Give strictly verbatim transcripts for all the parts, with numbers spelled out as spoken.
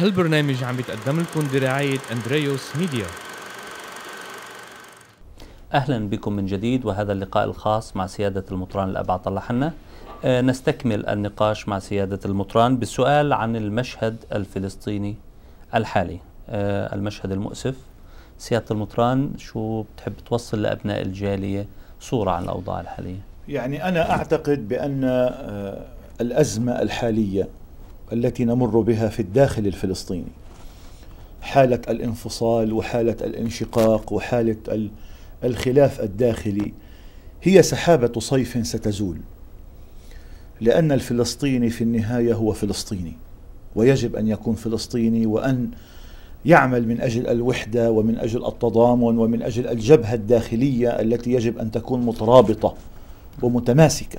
هالبرنامج عم بيتقدم لكم برعاية أندريوس ميديا. أهلا بكم من جديد، وهذا اللقاء الخاص مع سيادة المطران الأب عطا الله حنا. أه نستكمل النقاش مع سيادة المطران بالسؤال عن المشهد الفلسطيني الحالي، أه المشهد المؤسف. سيادة المطران، شو بتحب توصل لأبناء الجالية صورة عن الأوضاع الحالية؟ يعني أنا أعتقد بأن الأزمة الحالية التي نمر بها في الداخل الفلسطيني، حالة الانفصال وحالة الانشقاق وحالة الخلاف الداخلي، هي سحابة صيف ستزول، لأن الفلسطيني في النهاية هو فلسطيني، ويجب أن يكون فلسطيني، وأن يعمل من أجل الوحدة ومن أجل التضامن ومن أجل الجبهة الداخلية التي يجب أن تكون مترابطة ومتماسكة.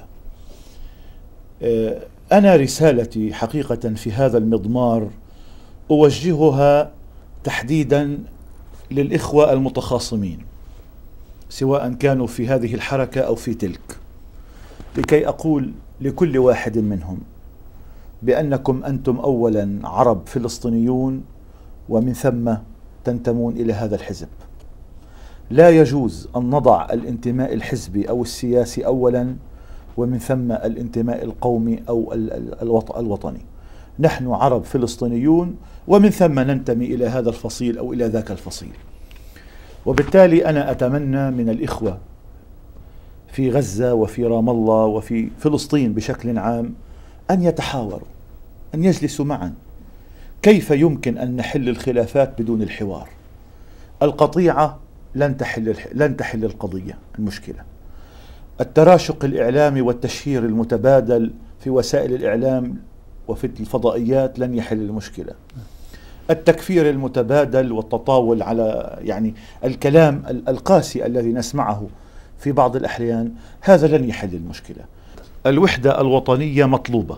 أنا رسالتي حقيقة في هذا المضمار أوجهها تحديدا للإخوة المتخاصمين، سواء كانوا في هذه الحركة أو في تلك، لكي أقول لكل واحد منهم بأنكم أنتم أولا عرب فلسطينيون، ومن ثم تنتمون إلى هذا الحزب. لا يجوز أن نضع الانتماء الحزبي أو السياسي أولا، ومن ثم الانتماء القومي أو الوطني. نحن عرب فلسطينيون، ومن ثم ننتمي إلى هذا الفصيل أو إلى ذاك الفصيل. وبالتالي أنا أتمنى من الإخوة في غزة وفي رام الله وفي فلسطين بشكل عام أن يتحاوروا، أن يجلسوا معا. كيف يمكن أن نحل الخلافات بدون الحوار؟ القطيعة لن تحل لن تحل القضية، المشكلة. التراشق الإعلامي والتشهير المتبادل في وسائل الإعلام وفي الفضائيات لن يحل المشكلة. التكفير المتبادل والتطاول على يعني الكلام القاسي الذي نسمعه في بعض الأحيان، هذا لن يحل المشكلة. الوحدة الوطنية مطلوبة.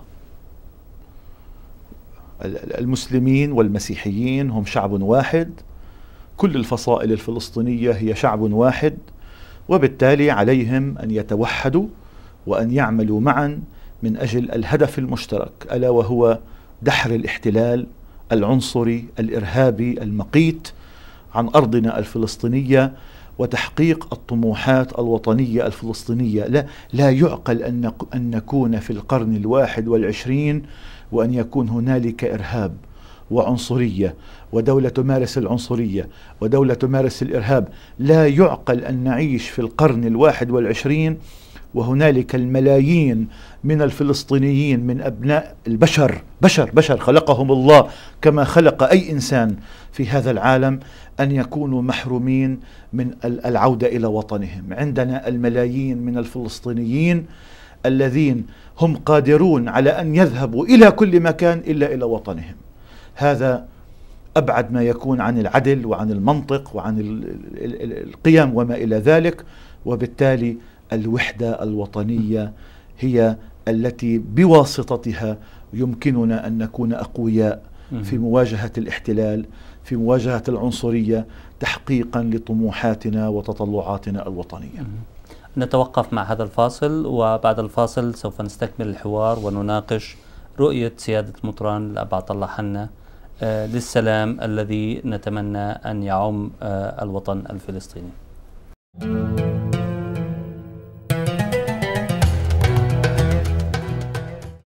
المسلمين والمسيحيين هم شعب واحد، كل الفصائل الفلسطينية هي شعب واحد، وبالتالي عليهم أن يتوحدوا وأن يعملوا معا من أجل الهدف المشترك، ألا وهو دحر الاحتلال العنصري الإرهابي المقيت عن أرضنا الفلسطينية، وتحقيق الطموحات الوطنية الفلسطينية. لا, لا يعقل أن, أن نكون في القرن الواحد والعشرين وأن يكون هنالك إرهاب وعنصرية ودولة تمارس العنصرية ودولة تمارس الإرهاب. لا يعقل أن نعيش في القرن الواحد والعشرين وهنالك الملايين من الفلسطينيين، من أبناء البشر، بشر بشر خلقهم الله كما خلق أي إنسان في هذا العالم، أن يكونوا محرومين من العودة إلى وطنهم. عندنا الملايين من الفلسطينيين الذين هم قادرون على أن يذهبوا إلى كل مكان إلا إلى وطنهم. هذا أبعد ما يكون عن العدل وعن المنطق وعن القيم وما إلى ذلك. وبالتالي الوحدة الوطنية هي التي بواسطتها يمكننا أن نكون أقوياء في مواجهة الاحتلال، في مواجهة العنصرية، تحقيقا لطموحاتنا وتطلعاتنا الوطنية. نتوقف مع هذا الفاصل، وبعد الفاصل سوف نستكمل الحوار ونناقش رؤية سيادة المطران الأب عطا الله حنا آه للسلام الذي نتمنى أن يعم آه الوطن الفلسطيني.